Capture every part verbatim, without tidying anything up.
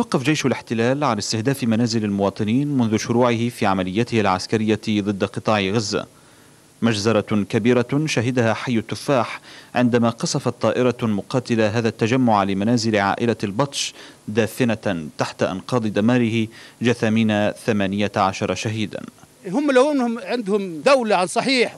يتوقف جيش الاحتلال عن استهداف منازل المواطنين منذ شروعه في عمليته العسكرية ضد قطاع غزة. مجزرة كبيرة شهدها حي التفاح عندما قصفت طائرة مقاتلة هذا التجمع لمنازل عائلة البطش، دافنة تحت أنقاض دماره جثامين ثمانية عشر شهيدا. هم لو انهم عندهم دولة عن صحيح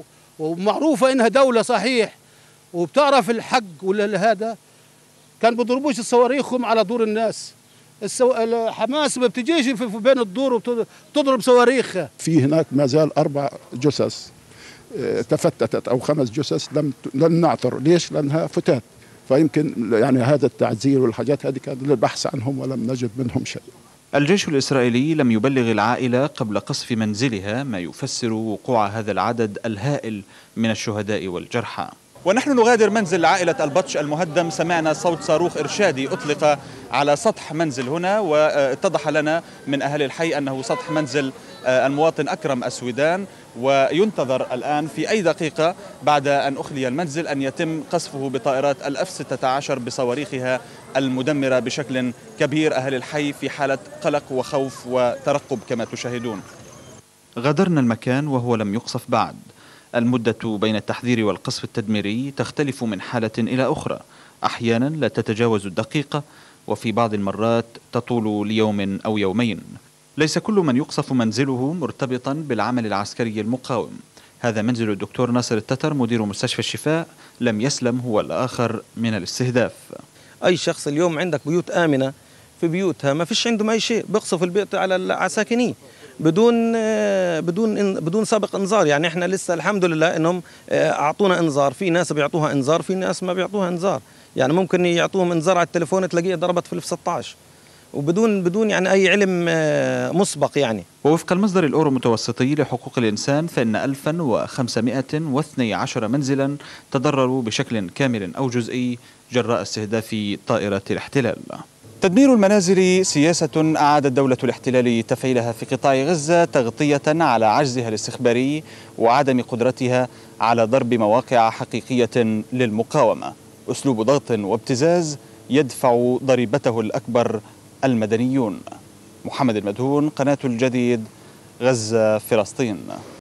ومعروفة انها دولة صحيح وبتعرف الحق ولا هذا، كان بيضربوش صواريخهم على دور الناس. السو... حماس ما بتجيش في بين الدور وبتضرب صواريخها. في هناك ما زال اربع جثث تفتتت او خمس جثث لم لم نعثر، ليش؟ لانها فتات، فيمكن يعني هذا التعزير والحاجات هذه كان للبحث عنهم ولم نجد منهم شيء. الجيش الإسرائيلي لم يبلغ العائلة قبل قصف منزلها، ما يفسر وقوع هذا العدد الهائل من الشهداء والجرحى. ونحن نغادر منزل عائلة البطش المهدم، سمعنا صوت صاروخ إرشادي أطلق على سطح منزل هنا، واتضح لنا من أهل الحي أنه سطح منزل المواطن أكرم السويدان، وينتظر الآن في أي دقيقة بعد أن أخلي المنزل أن يتم قصفه بطائرات الأف ستة عشر بصواريخها المدمرة بشكل كبير. أهل الحي في حالة قلق وخوف وترقب كما تشاهدون. غادرنا المكان وهو لم يقصف بعد. المدة بين التحذير والقصف التدميري تختلف من حالة إلى أخرى، أحيانا لا تتجاوز الدقيقة، وفي بعض المرات تطول ليوم أو يومين. ليس كل من يقصف منزله مرتبطا بالعمل العسكري المقاوم. هذا منزل الدكتور ناصر التتر مدير مستشفى الشفاء، لم يسلم هو الآخر من الاستهداف. أي شخص اليوم عندك بيوت آمنة، في بيوتها ما فيش عندهم أي شيء، بيقصف البيت على ساكنيه بدون بدون بدون سابق انذار. يعني احنا لسه الحمد لله انهم اعطونا انذار، في ناس بيعطوها انذار، في ناس ما بيعطوها انذار. يعني ممكن يعطوهم انذار على التليفون تلاقيه ضربت في الاف ستة عشر وبدون بدون يعني اي علم مسبق. يعني ووفق المصدر الأورو متوسطي لحقوق الإنسان فإن ألفا وخمسمائة واثني عشر منزلا تضرروا بشكل كامل أو جزئي جراء استهداف طائرات الاحتلال. تدمير المنازل سياسة أعادت دولة الاحتلال تفعيلها في قطاع غزة تغطية على عجزها الاستخباري وعدم قدرتها على ضرب مواقع حقيقية للمقاومة. أسلوب ضغط وابتزاز يدفع ضريبته الأكبر المدنيون. محمد المدهون، قناة الجديد، غزة، فلسطين.